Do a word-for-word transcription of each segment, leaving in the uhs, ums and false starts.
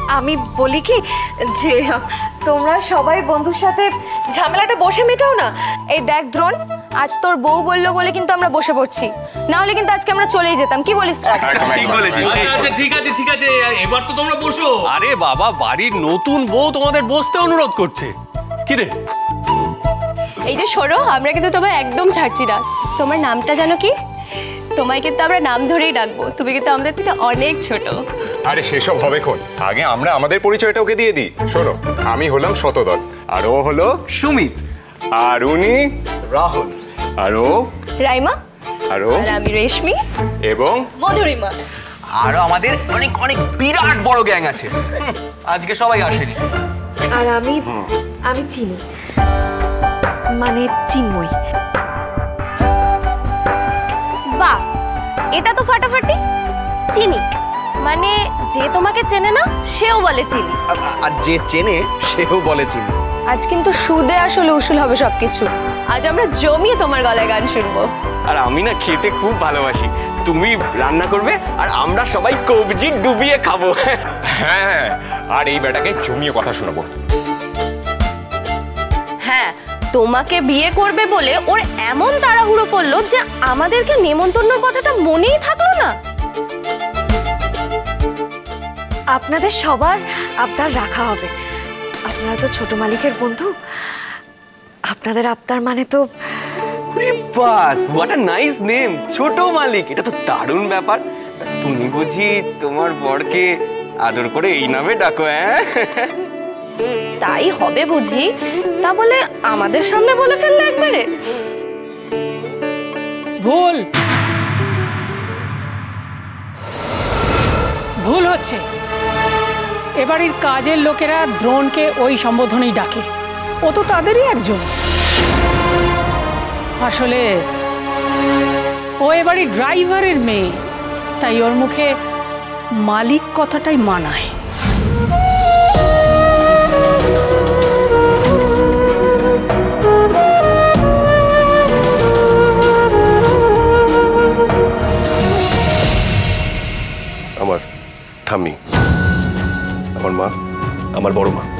আমি বলি কি যে তোমরা সবাই বন্ধুর সাথে ঝামেলাটা বসে মেটাও না। এই দেখ দ্রোণ, আজ তোর বউ বললো বলে কিন্তু আমরা বসে পড়ছি, না হলে কিন্তু আজকে আমরা চলেই যেতাম। কি বলিস? ঠিক বলেছিস। আচ্ছা ঠিক আছে ঠিক আছে, এবার তো তোমরা বসো। আরে বাবা, বাড়ির নতুন বউ তোমাদের বসতে অনুরোধ করছে। কি রে? এই যে শোনো, আমরা কিন্তু তোমায় একদম ছাড়ছি না। তোমার নামটা জানো কি? তোমায় কিন্তু আমরা নাম ধরেই ডাকবো, তুমি কিন্তু আমাদের থেকে অনেক ছোট। আরে সেসব হবে কোন, আগে আমরা আমাদের পরিচয়টা ওকে দিয়ে দিই। শোনো, আমি হলাম শতদল, আর ও হলো সুমিত, আর উনি রাহুল, আর ও রাইমা, আর ও আর আমি রেশমি এবং মধুরিমা। আরো আমাদের অনেক অনেক বিরাট বড় গ্যাং আছে, আজকে সবাই আসেনি। আর আমি আমি চিনি, মানে চিন্ময়ী। বাহ, এটা তো ফাটাফাটি। চিনি মানে যে তোমাকে চেনে না সেও বলে চিনি, আর যে চেনে সেও বলে চিনি। আজ কিন্তু সুদে আসলে উসুল হবে সবকিছু। আজ আমরা জমিয়ে তোমার গলায় গান শুনবো। আর আমি না খেতে খুব ভালোবাসি, তুমি রান্না করবে আর আমরা সবাই কবজি ডুবিয়ে খাবো। হ্যাঁ, আর এই বেটাকে জমিয়ে কথা শোনাবো। হ্যাঁ, তোমাকে বিয়ে করবে বলে ওর এমন তাড়াহুড়ো পড়লো যে আমাদেরকে নেমন্তন্নর কথাটা মনেই থাকলো না। আপনাদের সবার আবদার রাখা হবে, আপনারা তো ছোট মালিকের বন্ধু, আপনাদের আবদার মানে তো। বাস, হোয়াট আ নাইস নেম, ছোট মালিক। এটা তো দারুণ ব্যাপার। তুমি বুঝি তোমার বরকে আদর করে এই নামে ডাকো? হ্যাঁ, তাই হবে বুঝি। তা বলে আমাদের সামনে বলে ফেললে একবারে। ভুল ভুল হচ্ছে। এবাড়ির কাজের লোকেরা দ্রোণকে ওই সম্বোধনেই ডাকে, ও তো তাদেরই একজন। আসলে ও এবাড়ির ড্রাইভারের মেয়ে, তাই ওর মুখে মালিক কথাটাই মানায়। আমার ঠাম্মি, আমার মা, আমার বড় মা।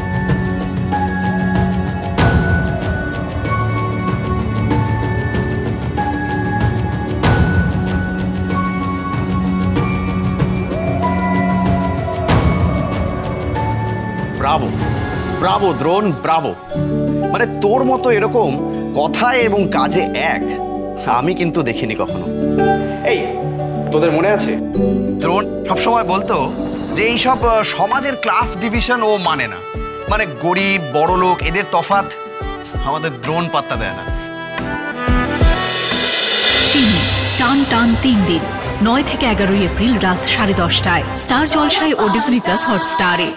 Bravo bravo Drona, bravo. মানে তোর মতো এরকম কথায় এবং কাজে এক আমি কিন্তু দেখিনি কখনো। এই তোদের মনে আছে দ্রোণ সবসময় বলতো যে এইসব সমাজের ক্লাস ডিভিশন ও মানে না, মানে গরিব বড় লোক এদের তফাৎ আমাদের দ্রোণ পাত্তা দেয় না। চিনি টান টান তিন দিন, নয় থেকে এগারোই এপ্রিল রাত সাড়ে দশটায় স্টার জলসায় ও ডিজনি প্লাস হটস্টারে।